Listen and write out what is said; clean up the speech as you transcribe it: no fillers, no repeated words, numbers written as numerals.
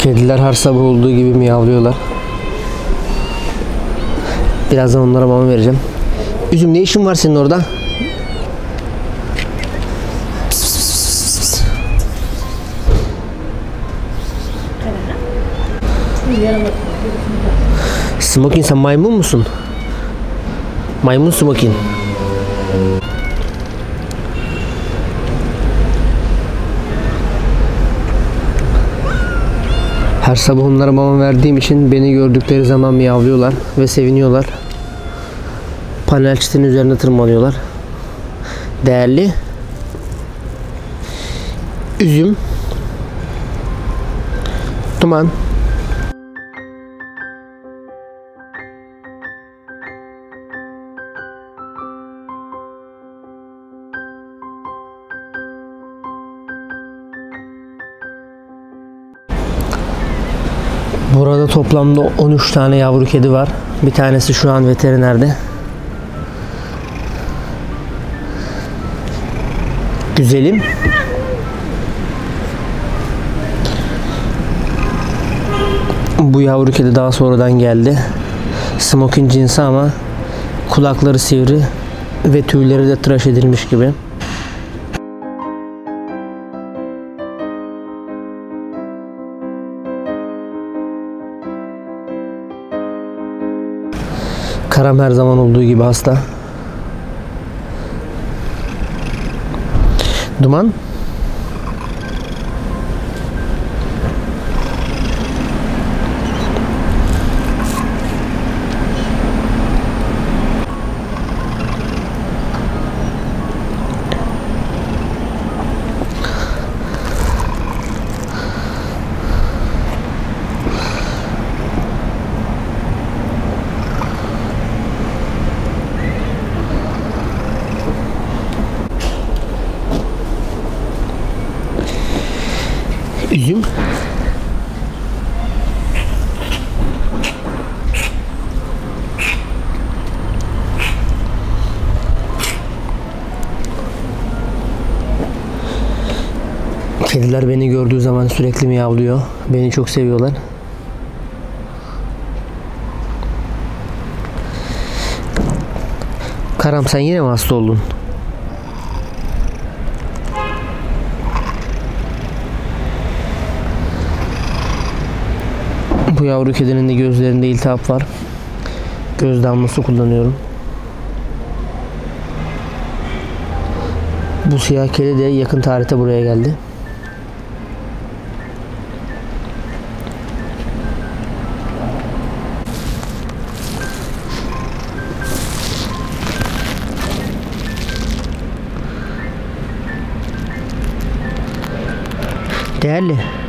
Kediler her sabah olduğu gibi miyavlıyorlar. Birazdan onlara mama vereceğim. Üzüm, ne işin var senin orada? Smokin, sen maymun musun? Maymun Smokin. Her sabah onlara mama verdiğim için beni gördükleri zaman miyavlıyorlar ve seviniyorlar. Panel çitinin üzerine tırmanıyorlar. Değerli Üzüm, Duman, burada toplamda 13 tane yavru kedi var. Bir tanesi şu an veterinerde. Güzelim. Bu yavru kedi daha sonradan geldi. Smokin cinsi ama kulakları sivri ve tüyleri de tıraş edilmiş gibi. Karam her zaman olduğu gibi hasta. Duman. Üzüm. Kediler beni gördüğü zaman sürekli miyavlıyor. Beni çok seviyorlar. Karam, sen yine mi hasta oldun? Bu yavru kedinin de gözlerinde iltihap var. Göz damlası kullanıyorum. Bu siyah kedi de yakın tarihte buraya geldi. Değerli.